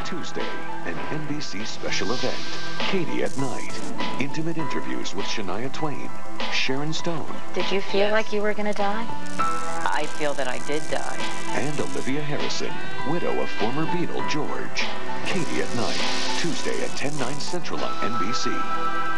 Tuesday, an NBC special event. Katie at Night. Intimate interviews with Shania Twain, Sharon Stone. Did you feel like you were going to die? I feel that I did die. And Olivia Harrison, widow of former Beatle George. Katie at Night, Tuesday at 10/9 Central on NBC.